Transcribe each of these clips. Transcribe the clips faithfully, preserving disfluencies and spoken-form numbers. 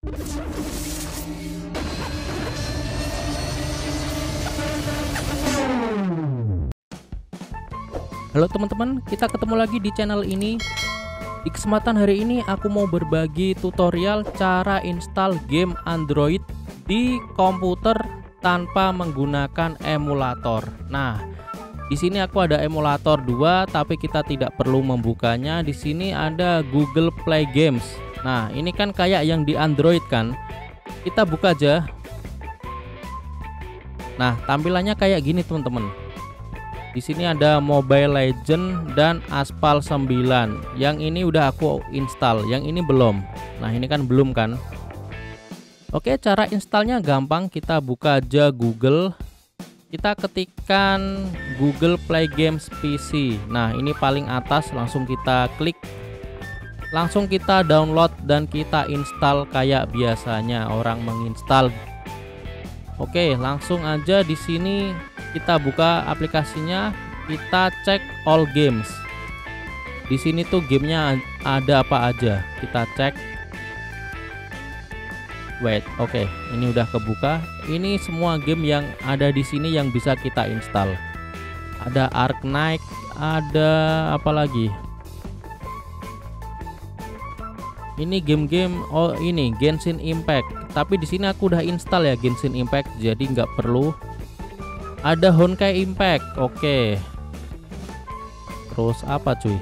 Halo teman-teman, kita ketemu lagi di channel ini. Di kesempatan hari ini aku mau berbagi tutorial cara install game Android di komputer tanpa menggunakan emulator. Nah, di sini aku ada emulator dua, tapi kita tidak perlu membukanya. Di sini ada Google Play Games. Nah, ini kan kayak yang di Android kan. Kita buka aja. Nah, tampilannya kayak gini teman-teman. Di sini ada Mobile Legends dan Aspal sembilan. Yang ini udah aku install, yang ini belum. Nah, ini kan belum kan. Oke, cara installnya gampang. Kita buka aja Google. Kita ketikkan Google Play Games P C. Nah, ini paling atas, langsung kita klik. Langsung kita download dan kita install kayak biasanya orang menginstal. Oke, langsung aja di sini kita buka aplikasinya, kita cek all games. Di sini tuh gamenya ada apa aja, kita cek. Wait, oke, ini udah kebuka. Ini semua game yang ada di sini yang bisa kita install. Ada Ark Knight, ada apa lagi? Ini game-game, oh ini Genshin Impact. Tapi di sini aku udah install ya Genshin Impact, jadi nggak perlu. Ada Honkai Impact, oke. Terus apa cuy?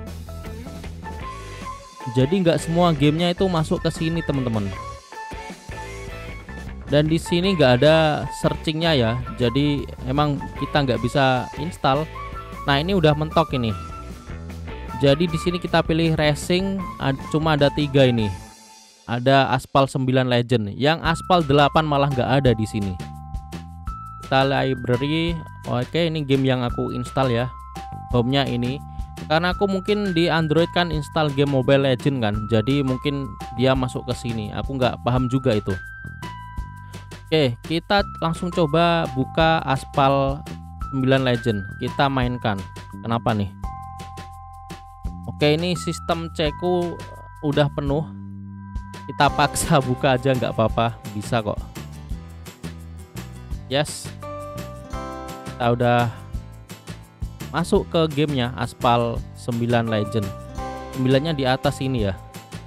Jadi nggak semua gamenya itu masuk ke sini teman-teman. Dan di sini nggak ada searchingnya ya, jadi emang kita nggak bisa install. Nah, ini udah mentok ini. Jadi di sini kita pilih racing, cuma ada tiga ini. Ada Aspal sembilan Legend, yang Aspal delapan malah nggak ada di sini. Kita library, oke, ini game yang aku install ya. Home-nya ini. Karena aku mungkin di Android kan install game Mobile Legend kan, jadi mungkin dia masuk ke sini. Aku nggak paham juga itu. Oke, kita langsung coba buka Aspal sembilan Legend. Kita mainkan. Kenapa nih? Oke, ini sistem C-ku udah penuh. Kita paksa buka aja nggak apa-apa, bisa kok. Yes, kita udah masuk ke gamenya Aspal sembilan Legend. sembilannya di atas ini ya.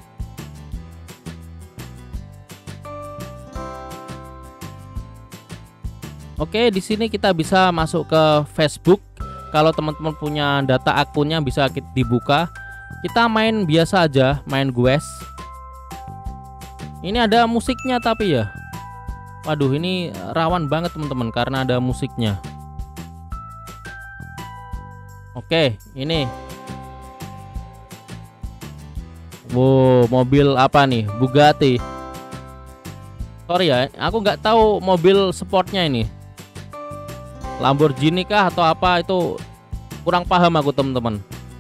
Oke, di sini kita bisa masuk ke Facebook. Kalau teman-teman punya data akunnya bisa dibuka. Kita main biasa aja, main Gues. Ini ada musiknya tapi ya. Waduh, ini rawan banget teman-teman karena ada musiknya. Oke, ini. Wow, mobil apa nih? Bugatti. Sorry ya, aku nggak tahu mobil sportnya ini. Lamborghini kah atau apa, itu kurang paham aku teman-teman.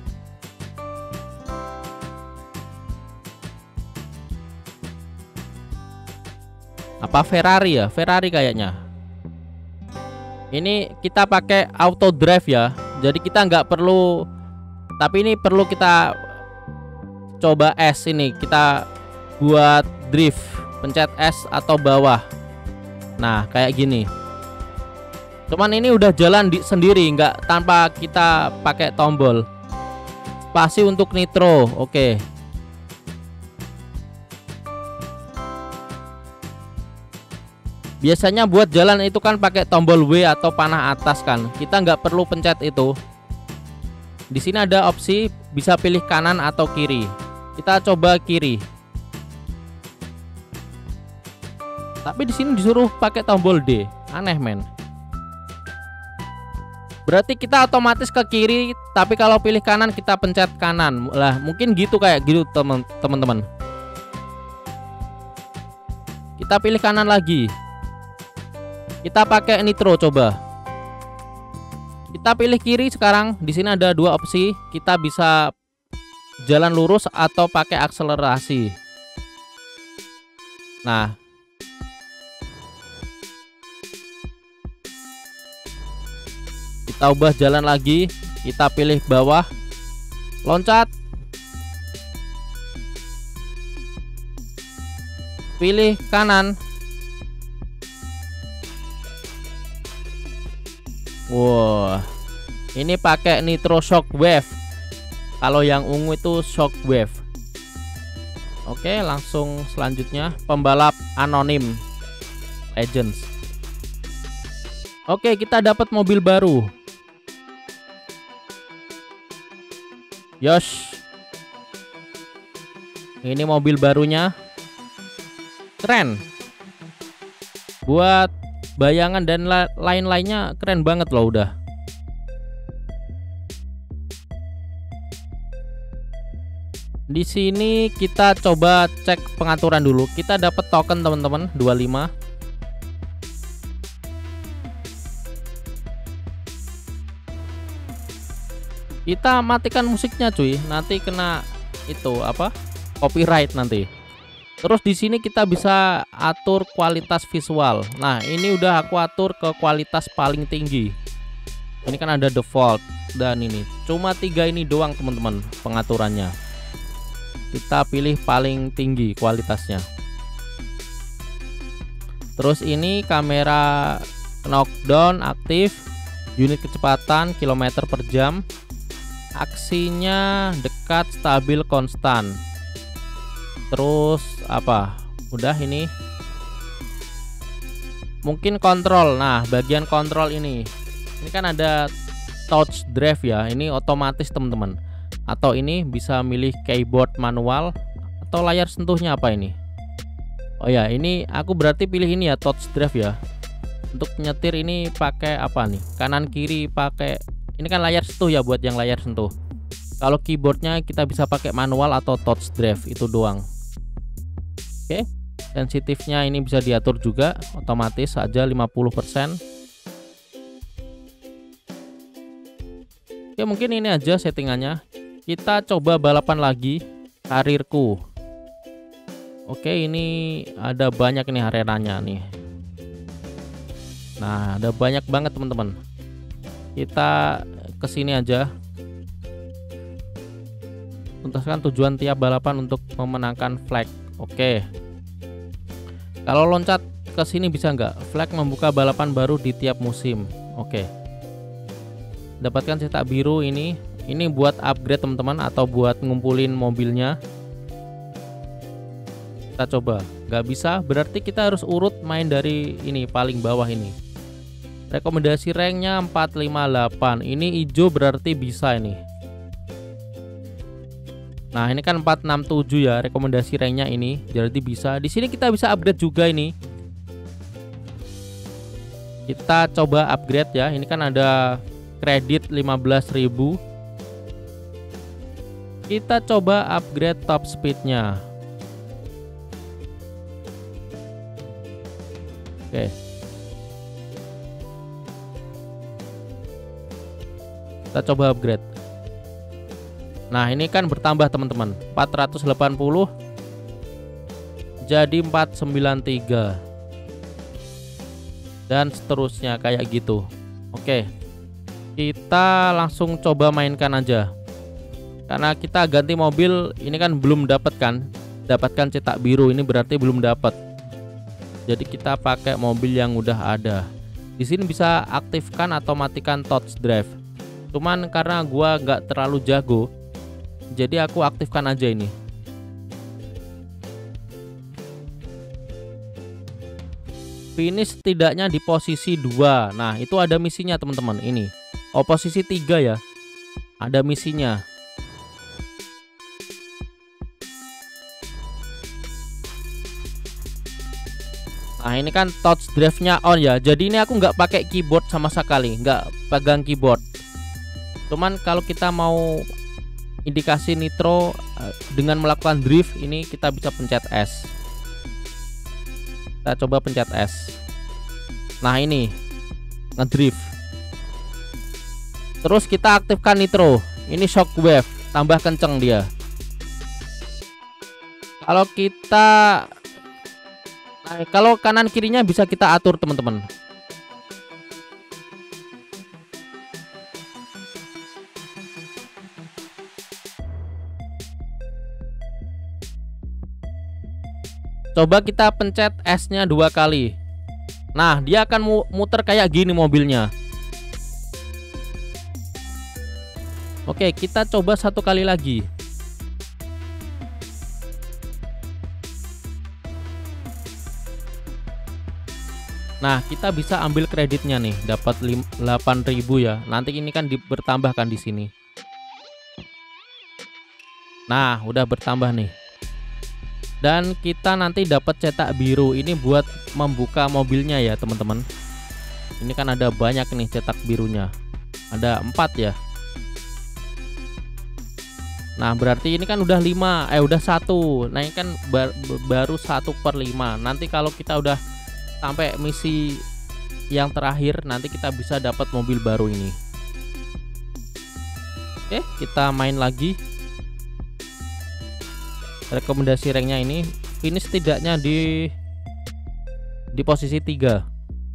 Apa Ferrari ya? Ferrari kayaknya. Ini kita pakai auto drive ya. Jadi kita nggak perlu, tapi ini perlu kita coba S ini. Kita buat drift, pencet S atau bawah. Nah, kayak gini. Cuman ini udah jalan di sendiri, nggak tanpa kita pakai tombol. Spasi untuk nitro, oke. Biasanya buat jalan itu kan pakai tombol W atau panah atas kan. Kita nggak perlu pencet itu. Di sini ada opsi bisa pilih kanan atau kiri. Kita coba kiri. Tapi di sini disuruh pakai tombol D. Aneh men. Berarti kita otomatis ke kiri, tapi kalau pilih kanan kita pencet kanan. Lah, mungkin gitu kayak gitu teman-teman. Kita pilih kanan lagi. Kita pakai nitro coba. Kita pilih kiri sekarang. Di sini ada dua opsi. Kita bisa jalan lurus atau pakai akselerasi. Nah, kita ubah jalan lagi. Kita pilih bawah, loncat, pilih kanan. Wow, ini pakai Nitro Shockwave. Kalau yang ungu itu Shockwave. Oke, langsung selanjutnya pembalap anonim Legends. Oke, kita dapat mobil baru. Yosh. Ini mobil barunya. Keren. Buat bayangan dan lain-lainnya keren banget loh udah. Di sini kita coba cek pengaturan dulu. Kita dapat token teman-teman dua puluh lima. Kita matikan musiknya cuy, nanti kena itu apa? Copyright nanti. Terus di sini kita bisa atur kualitas visual. Nah, ini udah aku atur ke kualitas paling tinggi. Ini kan ada default dan ini. Cuma tiga ini doang teman-teman pengaturannya. Kita pilih paling tinggi kualitasnya. Terus ini kamera knockdown aktif, unit kecepatan kilometer per jam, aksinya dekat, stabil, konstan. Terus apa? Udah ini. Mungkin kontrol. Nah, bagian kontrol ini. Ini kan ada touch drive ya. Ini otomatis teman-teman. Atau ini bisa milih keyboard manual atau layar sentuhnya apa ini? Oh ya, ini aku berarti pilih ini ya, touch drive ya. Untuk nyetir ini pakai apa nih? Kanan kiri pakai. Ini kan layar sentuh ya buat yang layar sentuh. Kalau keyboardnya kita bisa pakai manual atau touch drive, itu doang. Oke, sensitifnya ini bisa diatur juga, otomatis saja lima puluh persen. Oke, mungkin ini aja settingannya. Kita coba balapan lagi, karirku. Oke, ini ada banyak nih arenanya nih. Nah, ada banyak banget teman-teman. Kita kesini aja. Tuntaskan tujuan tiap balapan untuk memenangkan flag. Oke. Kalau loncat ke sini bisa nggak? Flag membuka balapan baru di tiap musim. Oke. Dapatkan cetak biru ini. Ini buat upgrade teman-teman atau buat ngumpulin mobilnya. Kita coba. Nggak bisa, berarti kita harus urut main dari ini paling bawah ini. Rekomendasi ranknya empat lima delapan. Ini hijau berarti bisa ini. Nah, ini kan empat enam tujuh ya, rekomendasi ranknya ini. Jadi bisa. Di sini kita bisa upgrade juga ini. Kita coba upgrade ya. Ini kan ada kredit lima belas ribu. Kita coba upgrade top speednya. Oke. Kita coba upgrade. Nah, ini kan bertambah teman-teman, empat ratus delapan puluh jadi empat ratus sembilan puluh tiga dan seterusnya kayak gitu. Oke, kita langsung coba mainkan aja. Karena kita ganti mobil ini kan belum dapat kan, dapatkan cetak biru ini berarti belum dapat. Jadi kita pakai mobil yang udah ada. Di sini bisa aktifkan atau matikan touch drive. Cuman karena gua nggak terlalu jago, jadi aku aktifkan aja ini. Finish setidaknya di posisi dua. Nah, itu ada misinya teman-teman ini. Oh, posisi tiga ya. Ada misinya. Nah, ini kan touch drive-nya on ya. Jadi ini aku nggak pakai keyboard sama sekali, nggak pegang keyboard. Cuman kalau kita mau indikasi nitro dengan melakukan drift, ini kita bisa pencet S. Kita coba pencet S. Nah, ini ngedrift. Terus kita aktifkan nitro. Ini shockwave, tambah kenceng dia. Kalau kita Nah, kalau kanan kirinya bisa kita atur teman-teman. Coba kita pencet S-nya dua kali. Nah, dia akan mu muter kayak gini mobilnya. Oke, kita coba satu kali lagi. Nah, kita bisa ambil kreditnya nih, dapat delapan ribu ya. Nanti ini kan di, bertambahkan di sini. Nah, udah bertambah nih. Dan kita nanti dapat cetak biru. Ini buat membuka mobilnya ya, teman-teman. Ini kan ada banyak nih cetak birunya. Ada empat ya. Nah, berarti ini kan udah lima, eh udah satu. Nah, ini kan bar, baru satu per lima. Nanti kalau kita udah sampai misi yang terakhir, nanti kita bisa dapat mobil baru ini. Oke, kita main lagi. Rekomendasi ranknya ini finish setidaknya di di posisi tiga.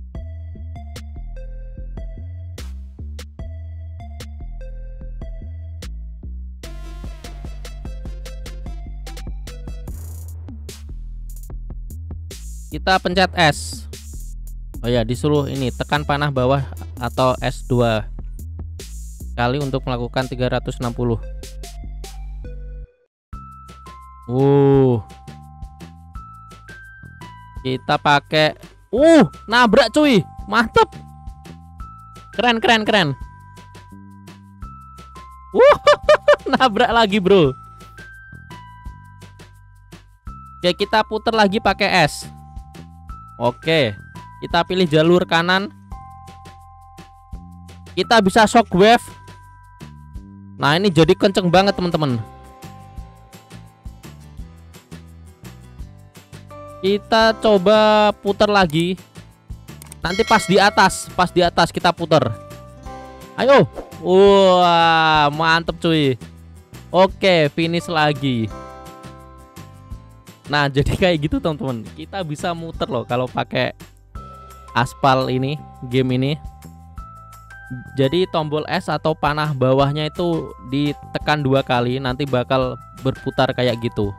Kita pencet S. Oh ya, disuruh ini tekan panah bawah atau S dua kali untuk melakukan tiga ratus enam puluh. Uh. Kita pakai uh, nabrak cuy. Mantep. Keren keren keren. Uh, nabrak lagi, Bro. Oke, kita putar lagi pakai S. Oke, kita pilih jalur kanan. Kita bisa shockwave. Nah, ini jadi kenceng banget, teman-teman. Kita coba putar lagi. Nanti pas di atas, pas di atas kita putar. Ayo. Wah, mantep cuy. Oke, finish lagi. Nah, jadi kayak gitu teman-teman. Kita bisa muter loh kalau pakai aspal ini, game ini. Jadi tombol S atau panah bawahnya itu ditekan dua kali, nanti bakal berputar kayak gitu.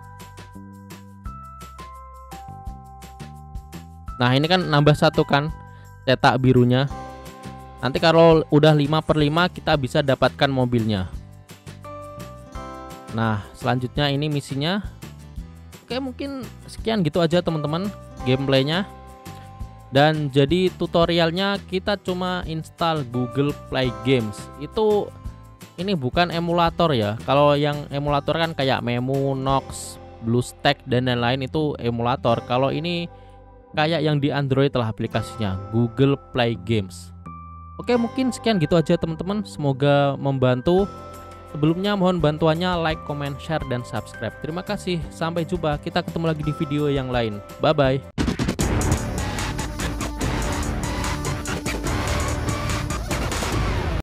Nah, ini kan nambah satu kan cetak birunya. Nanti kalau udah lima per lima kita bisa dapatkan mobilnya. Nah, selanjutnya ini misinya. Oke, mungkin sekian gitu aja teman-teman gameplaynya. Dan jadi tutorialnya kita cuma install Google Play Games. Itu ini bukan emulator ya. Kalau yang emulator kan kayak Memu, Nox, BlueStack dan lain-lain itu emulator. Kalau ini kayak yang di Android lah aplikasinya, Google Play Games. Oke, mungkin sekian gitu aja teman-teman. Semoga membantu. Sebelumnya mohon bantuannya like, comment, share, dan subscribe. Terima kasih. Sampai jumpa. Kita ketemu lagi di video yang lain. Bye-bye.